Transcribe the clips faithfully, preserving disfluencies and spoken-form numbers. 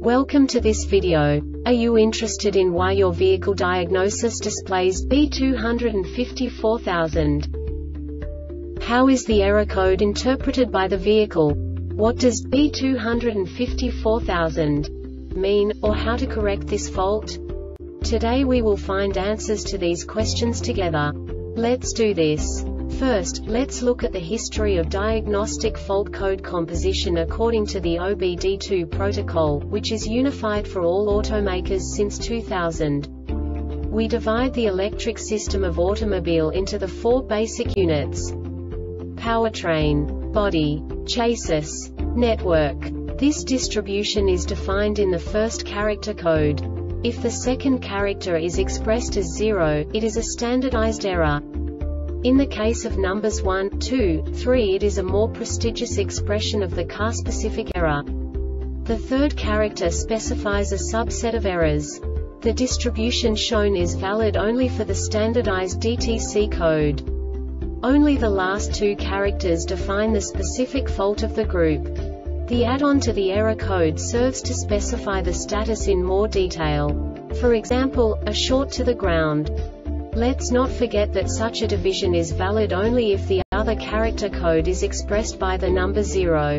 Welcome to this video. Are you interested in why your vehicle diagnosis displays B two hundred fifty-four thousand? How is the error code interpreted by the vehicle? What does B two hundred fifty-four thousand mean, or how to correct this fault? Today we will find answers to these questions together. Let's do this. First, let's look at the history of diagnostic fault code composition according to the O B D two protocol, which is unified for all automakers since two thousand. We divide the electric system of automobile into the four basic units: powertrain, body, chassis, network. This distribution is defined in the first character code. If the second character is expressed as zero, it is a standardized error. In the case of numbers one, two, three, it is a more prestigious expression of the car-specific error. The third character specifies a subset of errors. The distribution shown is valid only for the standardized D T C code. Only the last two characters define the specific fault of the group. The add-on to the error code serves to specify the status in more detail. For example, a short to the ground. Let's not forget that such a division is valid only if the other character code is expressed by the number zero.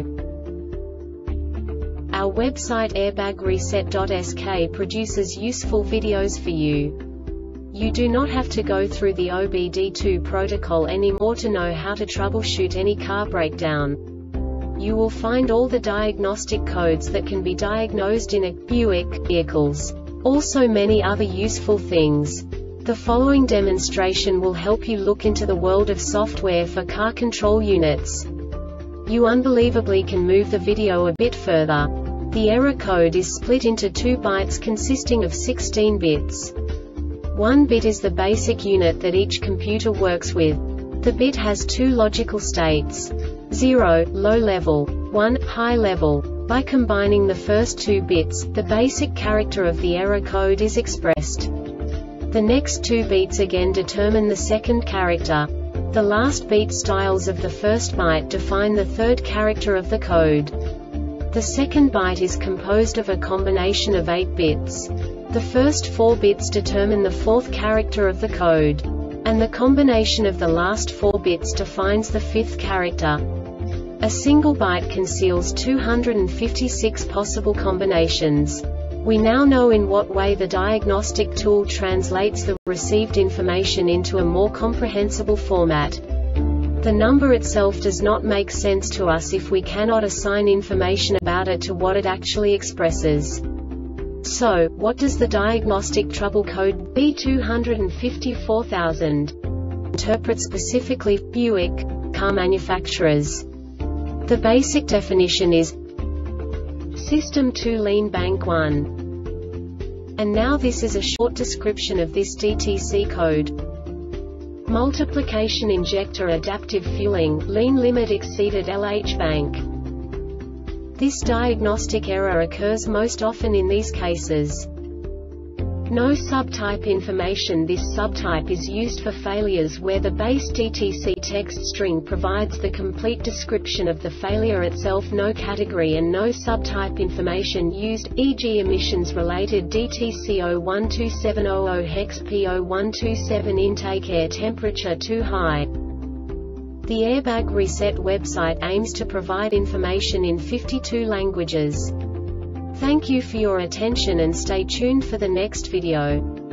Our website airbag reset dot S K produces useful videos for you. You do not have to go through the O B D two protocol anymore to know how to troubleshoot any car breakdown. You will find all the diagnostic codes that can be diagnosed in a Buick vehicles. Also many other useful things. The following demonstration will help you look into the world of software for car control units. You unbelievably can move the video a bit further. The error code is split into two bytes consisting of sixteen bits. One bit is the basic unit that each computer works with. The bit has two logical states: zero, low level, one, high level. By combining the first two bits, the basic character of the error code is expressed. The next two beats again determine the second character. The last beat styles of the first byte define the third character of the code. The second byte is composed of a combination of eight bits. The first four bits determine the fourth character of the code. And the combination of the last four bits defines the fifth character. A single byte conceals two hundred fifty-six possible combinations. We now know in what way the diagnostic tool translates the received information into a more comprehensible format. The number itself does not make sense to us if we cannot assign information about it to what it actually expresses. So, what does the diagnostic trouble code B two hundred fifty-four thousand interpret specifically for Buick car manufacturers? The basic definition is System two Lean Bank one. And now this is a short description of this D T C code. Multiplication injector adaptive fueling, lean limit exceeded L H bank. This diagnostic error occurs most often in these cases. No subtype information. This subtype is used for failures where the base D T C text string provides the complete description of the failure itself, no category and no subtype information used, for example emissions related D T C zero one two seven zero zero hex P zero one two seven intake air temperature too high. The Airbag Reset website aims to provide information in fifty-two languages. Thank you for your attention and stay tuned for the next video.